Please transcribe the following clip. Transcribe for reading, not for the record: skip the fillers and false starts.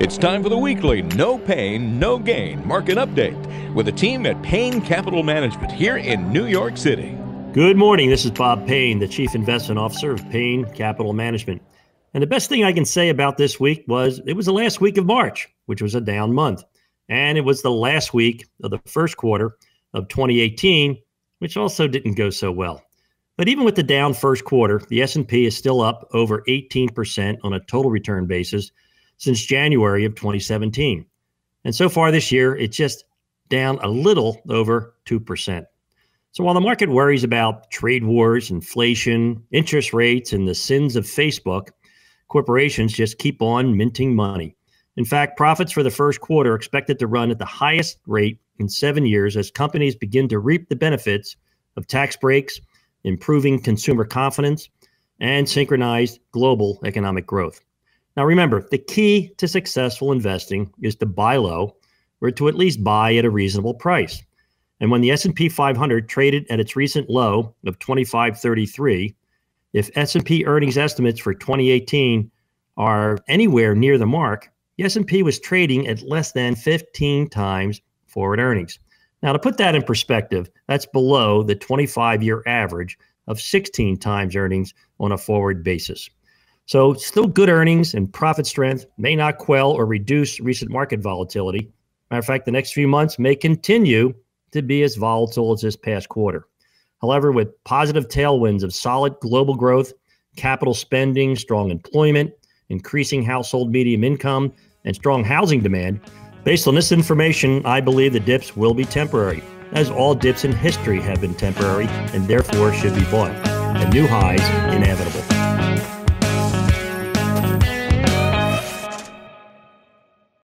It's time for the weekly No Pain, No Gain market update with the team at Payne Capital Management here in New York City. Good morning. This is Bob Payne, the Chief Investment Officer of Payne Capital Management. And the best thing I can say about this week was it was the last week of March, which was a down month. And it was the last week of the first quarter of 2018, which also didn't go so well. But even with the down first quarter, the S&P is still up over 18% on a total return basis since January of 2017. And so far this year, it's just down a little over 2%. So while the market worries about trade wars, inflation, interest rates, and the sins of Facebook, corporations just keep on minting money. In fact, profits for the first quarter are expected to run at the highest rate in 7 years as companies begin to reap the benefits of tax breaks, improving consumer confidence, and synchronized global economic growth. Now remember, the key to successful investing is to buy low or to at least buy at a reasonable price. And when the S&P 500 traded at its recent low of 2533, if S&P earnings estimates for 2018 are anywhere near the mark, the S&P was trading at less than 15 times forward earnings. Now, to put that in perspective, that's below the 25-year average of 16 times earnings on a forward basis. So still good earnings and profit strength may not quell or reduce recent market volatility. Matter of fact, the next few months may continue to be as volatile as this past quarter. However, with positive tailwinds of solid global growth, capital spending, strong employment, increasing household median income, and strong housing demand, based on this information, I believe the dips will be temporary, as all dips in history have been temporary and therefore should be bought, and new highs inevitable.